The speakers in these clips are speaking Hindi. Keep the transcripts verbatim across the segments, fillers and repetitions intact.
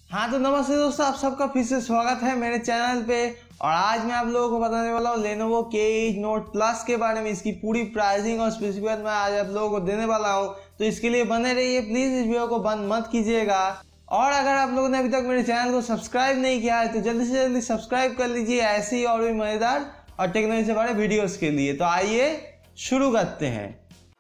हाँ तो नमस्ते दोस्तों, आप सबका फिर से स्वागत है मेरे चैनल पे। और आज मैं आप लोगों को बताने वाला हूँ Lenovo के एट Note Plus के बारे में। इसकी पूरी प्राइसिंग और स्पेसिफिकेशन मैं आज आप लोगों को देने वाला हूँ, तो इसके लिए बने रहिए। प्लीज़ इस वीडियो को बंद मत कीजिएगा। और अगर आप लोगों ने अभी तक मेरे चैनल को सब्सक्राइब नहीं किया है तो जल्दी से जल्दी सब्सक्राइब कर लीजिए, ऐसे ही और भी मज़ेदार और टेक्नोलॉजी से बड़े वीडियोज़ के लिए। तो आइए शुरू करते हैं।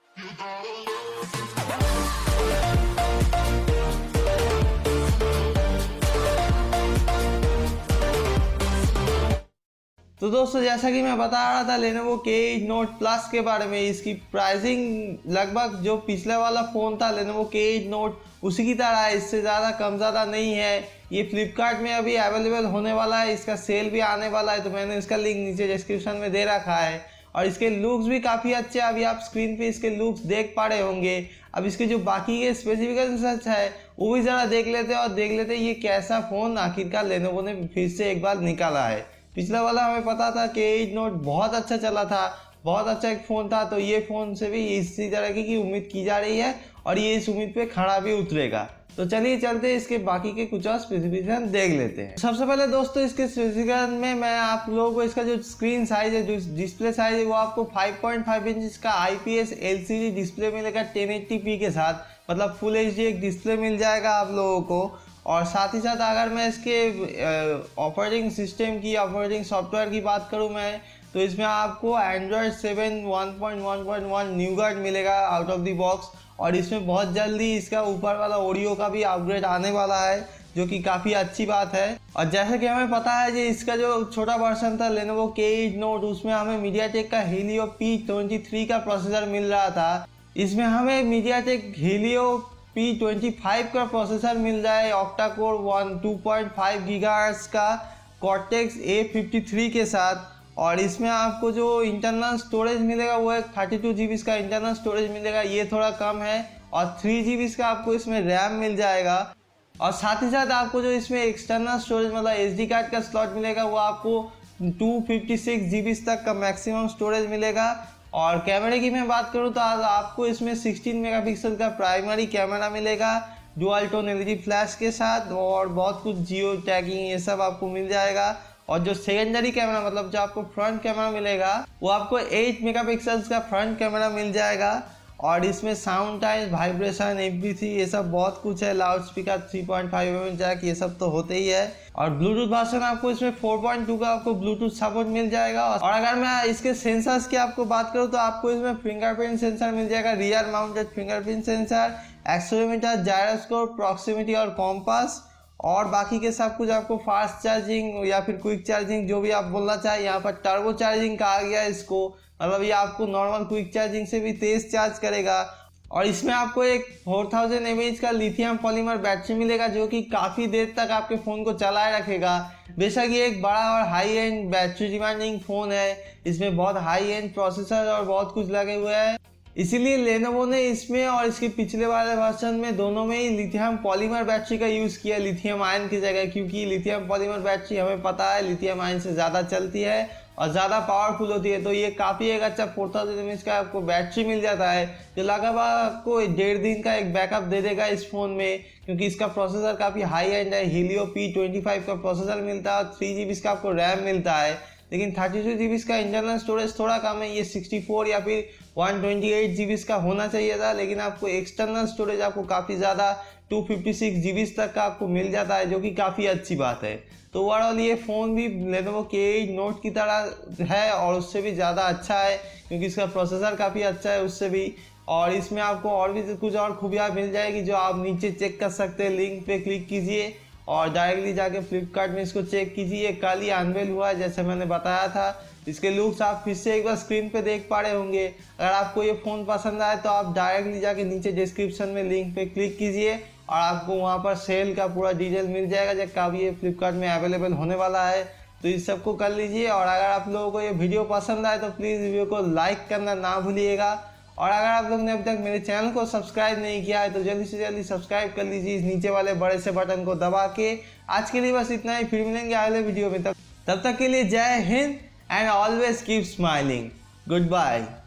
तो दोस्तों, जैसा कि मैं बता रहा था Lenovo के एट Note Plus के बारे में, इसकी प्राइसिंग लगभग जो पिछले वाला फ़ोन था Lenovo के एट Note उसी की तरह है, इससे ज़्यादा कम ज़्यादा नहीं है। ये फ्लिपकार्ट में अभी अवेलेबल होने वाला है, इसका सेल भी आने वाला है, तो मैंने इसका लिंक नीचे डिस्क्रिप्शन में दे रखा है। और इसके लुक्स भी काफ़ी अच्छे हैं, अभी आप स्क्रीन पे इसके लुक्स देख पा रहे होंगे। अब इसके जो बाकी के स्पेसिफिकेशन सच है वो भी ज़रा देख लेते हैं और देख लेते हैं ये कैसा फ़ोन आखिरकार Lenovo ने फिर से एक बार निकाला है। पिछला वाला हमें पता था कि एट नोट बहुत अच्छा चला था, बहुत अच्छा एक फ़ोन था, तो ये फ़ोन से भी इसी तरह की, की उम्मीद की जा रही है और ये इस उम्मीद पे खड़ा भी उतरेगा। तो चलिए चलते हैं इसके बाकी के कुछ और स्पेसिफिकेशन देख लेते हैं। सबसे पहले दोस्तों, इसके स्पेसिफिकेशन में मैं आप लोगों को इसका जो स्क्रीन साइज है, जो डिस्प्ले साइज है, वो आपको फाइव पॉइंट फाइव इंच का I P S L C D display मिलेगा टेन एटी पी के साथ, मतलब फुल एच डी एक डिस्प्ले मिल जाएगा आप लोगों को। और साथ ही साथ अगर मैं इसके ऑपरेटिंग सिस्टम की, ऑपरेटिंग सॉफ्टवेयर की बात करूं मैं, तो इसमें आपको Android seven one point one point one Nougat मिलेगा आउट ऑफ द बॉक्स। और इसमें बहुत जल्दी इसका ऊपर वाला ऑडियो का भी अपग्रेड आने वाला है, जो कि काफ़ी अच्छी बात है। और जैसे कि हमें पता है कि इसका जो छोटा वर्जन था Lenovo के एट Note, उसमें हमें मीडियाटेक का हेलियो पी ट्वेंटी थ्री का प्रोसेसर मिल रहा था। इसमें हमें MediaTek Helio P twenty five का प्रोसेसर मिल जाए octa core one two point five gigahertz का कॉर्टेक्स ए फिफ्टी थ्री के साथ। और इसमें आपको जो इंटरनल स्टोरेज मिलेगा वो एक थर्टी टू जी बी का इंटरनल स्टोरेज मिलेगा, ये थोड़ा कम है। और थ्री जी बी का आपको इसमें रैम मिल जाएगा। और साथ ही साथ आपको जो इसमें एक्सटर्नल स्टोरेज मतलब एच डी कार्ड का स्लॉट मिलेगा, वो आपको two fifty six G B तक का मैक्सिमम स्टोरेज मिलेगा। और कैमरे की मैं बात करूं तो आपको इसमें सिक्सटीन मेगापिक्सल का प्राइमरी कैमरा मिलेगा डुअल टोन एलईडी फ्लैश के साथ, और बहुत कुछ जियो टैगिंग ये सब आपको मिल जाएगा। और जो सेकेंडरी कैमरा मतलब जो आपको फ्रंट कैमरा मिलेगा, वो आपको एट मेगापिक्सल का फ्रंट कैमरा मिल जाएगा। और इसमें sound time, vibration, M P three ये सब बहुत कुछ है, loud speaker, three point five M M jack, ये सब तो होते ही है। और ब्लूटूथ वर्जन आपको इसमें फोर पॉइंट टू का आपको ब्लूटूथ सपोर्ट मिल जाएगा। और अगर मैं इसके सेंसर्स की आपको बात करूँ तो आपको इसमें फिंगरप्रिंट सेंसर मिल जाएगा, rear mounted fingerprint sensor, accelerometer, gyroscope, proximity और कॉम्पास। और बाकी के सब कुछ आपको फास्ट चार्जिंग या फिर क्विक चार्जिंग, जो भी आप बोलना चाहें। यहाँ पर टर्बो चार्जिंग कहा गया है इसको, मतलब ये आपको नॉर्मल क्विक चार्जिंग से भी तेज चार्ज करेगा। और इसमें आपको एक four thousand M A H का लिथियम पॉलीमर बैटरी मिलेगा, जो कि काफ़ी देर तक आपके फ़ोन को चलाए रखेगा। बेशक ये एक बड़ा और high end battery demanding phone है, इसमें बहुत हाई एंड प्रोसेसर और बहुत कुछ लगे हुए हैं, इसीलिए Lenovo ने इसमें और इसके पिछले वाले वर्जन में दोनों में ही लिथियम पॉलीमर बैटरी का यूज़ किया लिथियम आयन की जगह, क्योंकि लिथियम पॉलीमर बैटरी हमें पता है लिथियम आयन से ज़्यादा चलती है और ज़्यादा पावरफुल होती है। तो ये काफ़ी एक अच्छा four thousand M A H का आपको बैटरी मिल जाता है, जो लगभग आपको डेढ़ दिन का एक बैकअप दे देगा इस फ़ोन में, क्योंकि इसका प्रोसेसर काफ़ी हाई एंड है। हेलियो पी ट्वेंटी फाइव का प्रोसेसर मिलता है और थ्री जी बी का आपको रैम मिलता है। लेकिन थर्टी टू जी बी का इंटरनल स्टोरेज थोड़ा कम है, ये सिक्सटी फोर या फिर one twenty eight G B का होना चाहिए था। लेकिन आपको एक्सटर्नल स्टोरेज आपको काफ़ी ज़्यादा two fifty six G B तक का आपको मिल जाता है, जो कि काफ़ी अच्छी बात है। तो ओवरऑल ये फ़ोन भी Lenovo के एट Note की तरह है और उससे भी ज़्यादा अच्छा है, क्योंकि इसका प्रोसेसर काफ़ी अच्छा है उससे भी। और इसमें आपको और भी कुछ और खूबियाँ मिल जाएगी, जो आप नीचे चेक कर सकते हैं। लिंक पे क्लिक कीजिए और डायरेक्टली जाके फ्लिपकार्ट में इसको चेक कीजिए। कल ही अनवेल हुआ है, जैसे मैंने बताया था। इसके लुक्स आप फिर से एक बार स्क्रीन पे देख पा रहे होंगे। अगर आपको ये फ़ोन पसंद आए तो आप डायरेक्टली जाके नीचे डिस्क्रिप्शन में लिंक पे क्लिक कीजिए और आपको वहाँ पर सेल का पूरा डिटेल मिल जाएगा, जब कब ये फ्लिपकार्ट में अवेलेबल होने वाला है। तो इस सबको कर लीजिए। और अगर आप लोगों को ये वीडियो पसंद आए तो प्लीज़ वीडियो को लाइक करना ना भूलिएगा। और अगर आप लोग ने अभी तक मेरे चैनल को सब्सक्राइब नहीं किया है तो जल्दी से जल्दी सब्सक्राइब कर लीजिए इस नीचे वाले बड़े से बटन को दबा के। आज के लिए बस इतना ही, फिर मिलेंगे अगले वीडियो में। तब तब तक के लिए Jai Hind and always keep smiling. Good bye.